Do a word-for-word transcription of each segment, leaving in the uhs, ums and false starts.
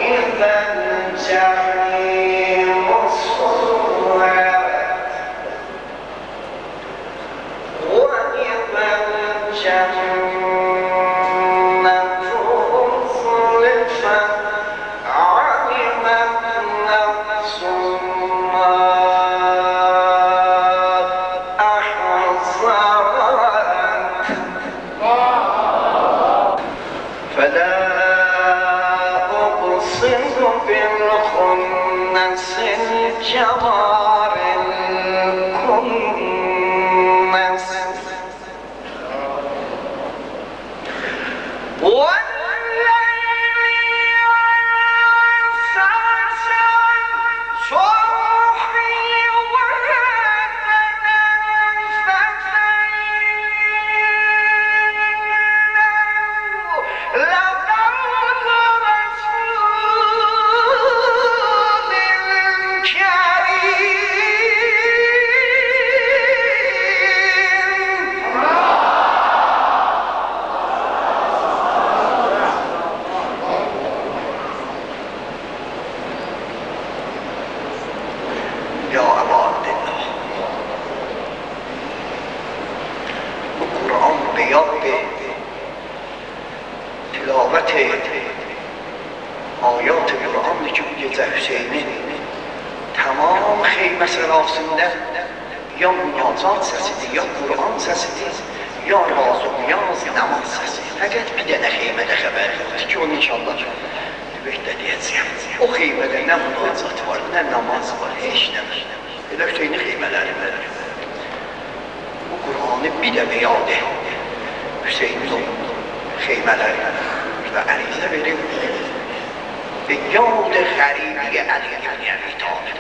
آیات قرآن که میگه حسینی تمام خیمه سراسنده یا نیازات سسیدی یا قرآن سسیدی یا راز و نیاز نماز سسیدی فقط بیدن خیمه ده خبر بود که اون انشالله بهتر دیزیم o خیمه ده نه منازات var نه نماز var hiç نمیشه böyle Hüseyin'in خیمهleri var bu Kur'an'ı bir de beyadı Hüseyin'in خیمهleri ve arize verin به یاد غریبی علی ابن ابی طالب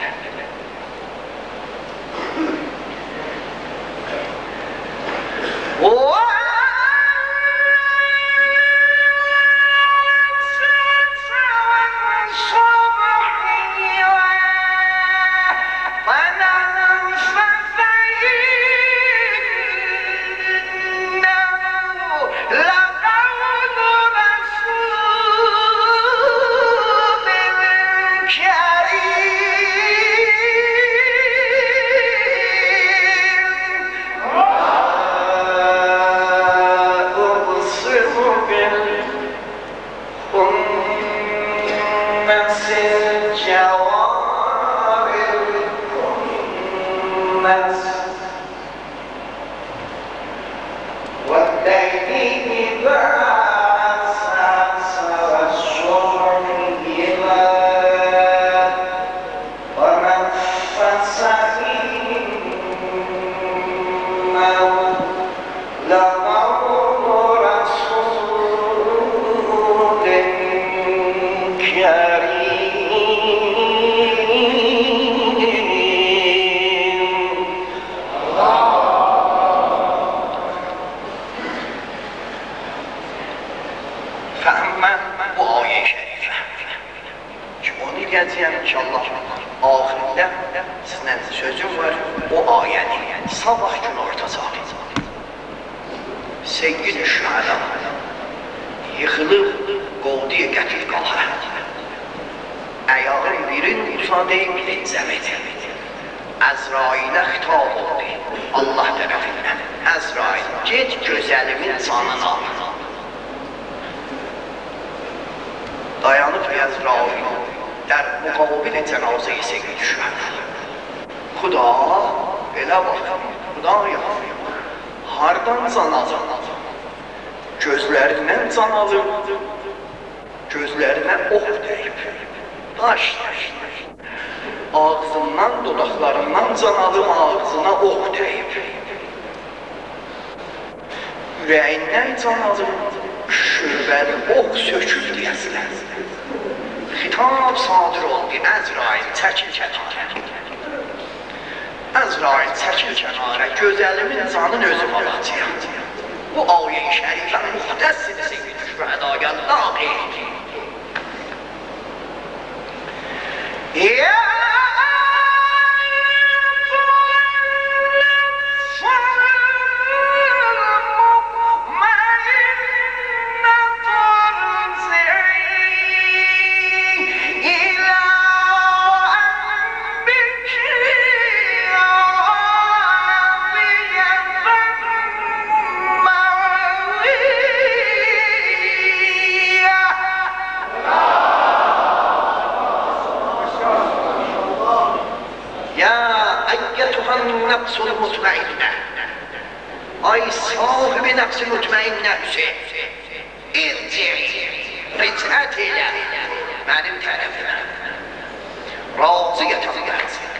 النفس المطمئنه ای صاحب نفس مطمئنه حسین ارجعی رجعت اله منم طرف من راضیتم برزید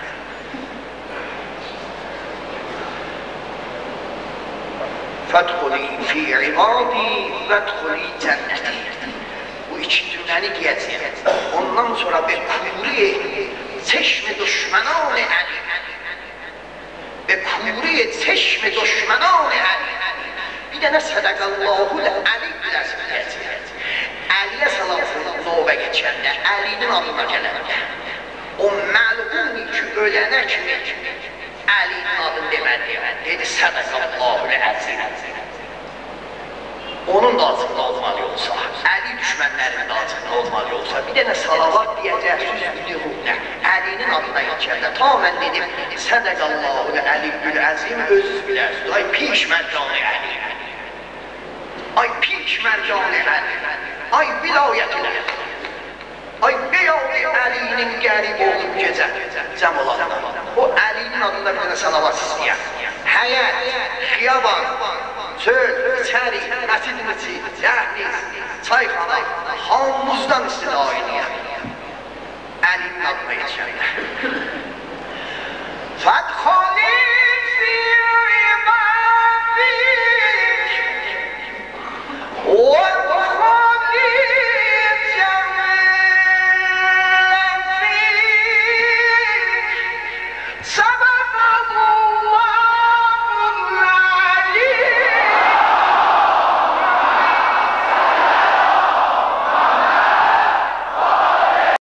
فادخلی فی عبادی وادخلی جنتی bu içinden gezdi. Ondan sonra به کوری چشم دشمنان علی به کوری چشم دشمنان علی بیدن صدق الله العلی العظیم علیه sallallahu növbə geçəndə Əlinin adına gələndə o məlğuni ki ölənə kimi Əlinin adını demədi dedi sadaqallahu العظیم onun da acıqlı olmalı olsa, Əli düşmənlərinin də acıqlı olmalı olsa, bir dənə salavat deyəcək, süzgülü ruhlə, Əlinin adına geçəndə, ta mən dedim, sədəqallahu əliyyül əzim, özünüz bilərsiniz, ay piş mərcanı Əli, ay piş mərcanı Əli, ay vilayətlə, ay beyalı Əlinin qərib olub gecə, cəm olanlar, o Əlinin adında bir dənə salavat istəyər, həyət, xiyaban, çöl, içəri, məsidin içi, dəhliz, çayxana, hamımızdan istida oynayaq.